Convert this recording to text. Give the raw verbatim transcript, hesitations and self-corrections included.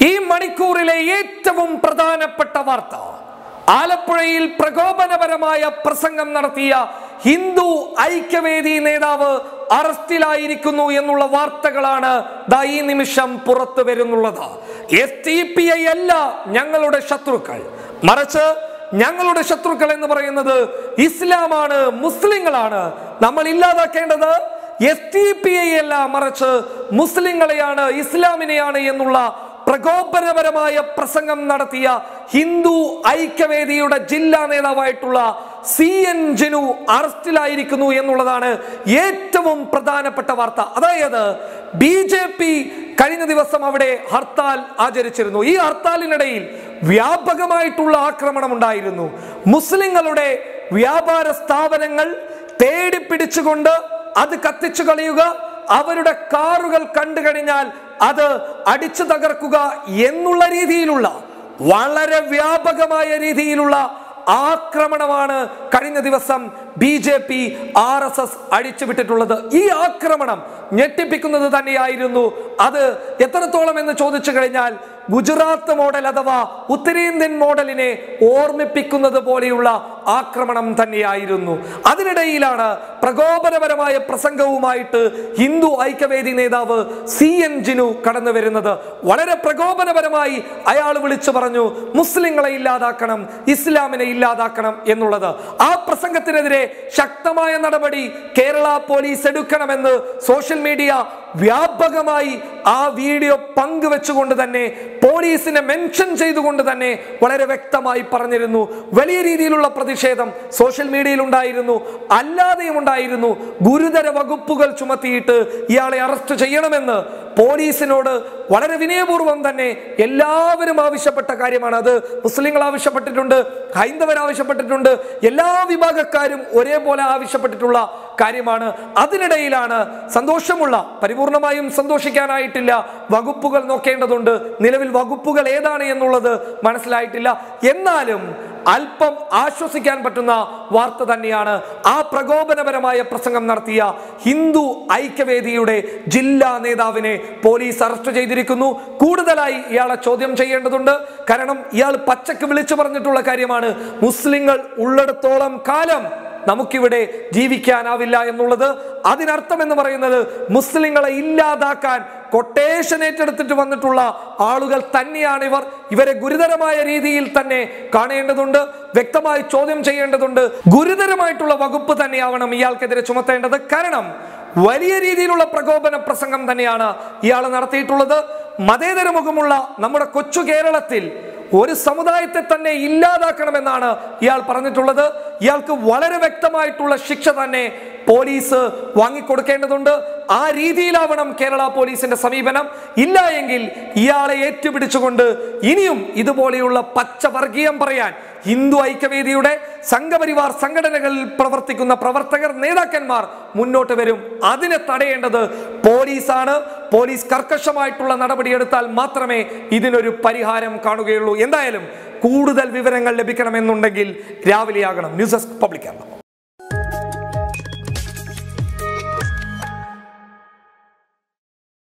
ഈ മണിക്കൂറിലെ ഏറ്റവും പ്രധാനപ്പെട്ട വാർത്ത, ആലപ്പുഴയിൽ പ്രകോപനപരമായ പ്രസംഗം നടത്തിയ ഹിന്ദു ഐക്യവേദി നേതാവ് അറസ്റ്റിലായിരിക്കുന്നു എന്നുള്ള വാർത്തകളാണ് ദാ ഈ നിമിഷം പുറത്തു വരുന്നുള്ളത്. എസ് ടി പി ഐ അല്ല ഞങ്ങളുടെ ശത്രുക്കൾ, മറിച്ച് ഞങ്ങളുടെ ശത്രുക്കൾ എന്ന് പറയുന്നത് ഇസ്ലാമാണ്, മുസ്ലിങ്ങളാണ്. നമ്മൾ ഇല്ലാതാക്കേണ്ടത് എസ് ടി പി ഐ അല്ല, മറിച്ച് മുസ്ലിങ്ങളെയാണ്, ഇസ്ലാമിനെയാണ് എന്നുള്ള പ്രകോപനപരമായ പ്രസംഗം നടത്തിയ ഹിന്ദു ഐക്യവേദിയുടെ ജില്ലാ നേതാവായിട്ടുള്ള സി എൻ ജിനു അറസ്റ്റിലായിരിക്കുന്നു എന്നുള്ളതാണ് ഏറ്റവും പ്രധാനപ്പെട്ട വാർത്ത. അതായത് ബി ജെ പി കഴിഞ്ഞ ദിവസം അവിടെ ഹർത്താൽ ആചരിച്ചിരുന്നു. ഈ ഹർത്താലിനിടയിൽ വ്യാപകമായിട്ടുള്ള ആക്രമണം ഉണ്ടായിരുന്നു. മുസ്ലിങ്ങളുടെ വ്യാപാര സ്ഥാപനങ്ങൾ തേടി പിടിച്ചുകൊണ്ട് അത് കത്തിച്ചു കളയുക, അവരുടെ കാറുകൾ കണ്ടു കഴിഞ്ഞാൽ അത് അടിച്ചു തകർക്കുക എന്നുള്ള രീതിയിലുള്ള വളരെ വ്യാപകമായ രീതിയിലുള്ള ആക്രമണമാണ് കഴിഞ്ഞ ദിവസം B J P R S S അടിച്ചുവിട്ടിട്ടുള്ളത്. ഈ ആക്രമണം ഞെട്ടിപ്പിക്കുന്നത് തന്നെയായിരുന്നു. അത് എത്രത്തോളം എന്ന് ചോദിച്ചു കഴിഞ്ഞാൽ ഗുജറാത്ത് മോഡൽ അഥവാ ഉത്തരേന്ത്യൻ മോഡലിനെ ഓർമ്മിപ്പിക്കുന്നത് പോലെയുള്ള ആക്രമണം തന്നെയായിരുന്നു. അതിനിടയിലാണ് പ്രകോപനപരമായ പ്രസംഗവുമായിട്ട് ഹിന്ദു ഐക്യവേദി നേതാവ് സി എൻ ജിനു കടന്നു വരുന്നത്. വളരെ പ്രകോപനപരമായി അയാൾ വിളിച്ചു പറഞ്ഞു, മുസ്ലിങ്ങളെ ഇല്ലാതാക്കണം, ഇസ്ലാമിനെ ഇല്ലാതാക്കണം എന്നുള്ളത്. ആ പ്രസംഗത്തിനെതിരെ ശക്തമായ നടപടി കേരള പോലീസ് എടുക്കണമെന്ന് സോഷ്യൽ മീഡിയ വ്യാപകമായി ആ വീഡിയോ പങ്കുവെച്ചുകൊണ്ട് തന്നെ, പോലീസിനെ മെൻഷൻ ചെയ്തുകൊണ്ട് തന്നെ വളരെ വ്യക്തമായി പറഞ്ഞിരുന്നു. വലിയ രീതിയിലുള്ള പ്രതിഷേധം സോഷ്യൽ മീഡിയയിൽ ഉണ്ടായിരുന്നു, അല്ലാതെയും ഉണ്ടായിരുന്നു. ഗുരുതര വകുപ്പുകൾ ചുമത്തിയിട്ട് ഇയാളെ അറസ്റ്റ് ചെയ്യണമെന്ന് പോലീസിനോട് വളരെ വിനയപൂർവ്വം തന്നെ എല്ലാവരും ആവശ്യപ്പെട്ട കാര്യമാണ്. അത് മുസ്ലിങ്ങൾ ആവശ്യപ്പെട്ടിട്ടുണ്ട്, ഹൈന്ദവർ ആവശ്യപ്പെട്ടിട്ടുണ്ട്, എല്ലാ വിഭാഗക്കാരും ഒരേപോലെ ആവശ്യപ്പെട്ടിട്ടുള്ള കാര്യമാണ്. അതിനിടയിലാണ് സന്തോഷമുള്ള, പരിപൂർണമായും സന്തോഷിക്കാനായിട്ടില്ല, വകുപ്പുകൾ നോക്കേണ്ടതുണ്ട്. നിലവിൽ വകുപ്പുകൾ ഏതാണ് എന്നുള്ളത് മനസ്സിലായിട്ടില്ല. എന്നാലും അല്പം ആശ്വസിക്കാൻ പറ്റുന്ന വാർത്ത തന്നെയാണ്. ആ പ്രകോപനപരമായ പ്രസംഗം നടത്തിയ ഹിന്ദു ഐക്യവേദിയുടെ ജില്ലാ നേതാവിനെ പോലീസ് അറസ്റ്റ് ചെയ്തിരിക്കുന്നു. കൂടുതലായി ഇയാളെ ചോദ്യം ചെയ്യേണ്ടതുണ്ട്. കാരണം ഇയാൾ പച്ചക്ക് വിളിച്ചു പറഞ്ഞിട്ടുള്ള കാര്യമാണ്, മുസ്ലിങ്ങൾ ഉള്ളിടത്തോളം കാലം നമുക്കിവിടെ ജീവിക്കാനാവില്ല എന്നുള്ളത്. അതിനർത്ഥം എന്ന് പറയുന്നത് മുസ്ലിങ്ങളെ ഇല്ലാതാക്കാൻ കൊട്ടേഷൻ ഏറ്റെടുത്തിട്ട് വന്നിട്ടുള്ള ആളുകൾ തന്നെയാണ് ഇവർ. ഇവരെ ഗുരുതരമായ രീതിയിൽ തന്നെ കാണേണ്ടതുണ്ട്, വ്യക്തമായി ചോദ്യം ചെയ്യേണ്ടതുണ്ട്. ഗുരുതരമായിട്ടുള്ള വകുപ്പ് തന്നെയാവണം ഇയാൾക്കെതിരെ ചുമത്തേണ്ടത്. കാരണം വലിയ രീതിയിലുള്ള പ്രകോപന പ്രസംഗം തന്നെയാണ് ഇയാൾ നടത്തിയിട്ടുള്ളത്. മതേതര മുഖമുള്ള നമ്മുടെ കൊച്ചു കേരളത്തിൽ ഒരു സമുദായത്തെ തന്നെ ഇല്ലാതാക്കണമെന്നാണ് ഇയാൾ പറഞ്ഞിട്ടുള്ളത്. ഇയാൾക്ക് വളരെ വ്യക്തമായിട്ടുള്ള ശിക്ഷ തന്നെ പോലീസ് വാങ്ങിക്കൊടുക്കേണ്ടതുണ്ട്. ആ രീതിയിലാവണം കേരള പോലീസിന്റെ സമീപനം. ഇല്ല എങ്കിൽ ഇയാളെ ഏറ്റുപിടിച്ചുകൊണ്ട് ഇനിയും ഇതുപോലെയുള്ള പച്ചവർഗീയം പറയാൻ ഹിന്ദു ഐക്യവേദിയുടെ സംഘപരിവാർ സംഘടനകളിൽ പ്രവർത്തിക്കുന്ന പ്രവർത്തകർ, നേതാക്കന്മാർ മുന്നോട്ട് വരും. അതിനെ തടയേണ്ടത് പോലീസാണ്. പോലീസ് കർക്കശമായിട്ടുള്ള നടപടിയെടുത്താൽ മാത്രമേ ഇതിനൊരു പരിഹാരം കാണുകയുള്ളൂ. എന്തായാലും കൂടുതൽ വിവരങ്ങൾ ലഭിക്കണമെന്നുണ്ടെങ്കിൽ രാവിലെയാകണം. News desk public Kerala.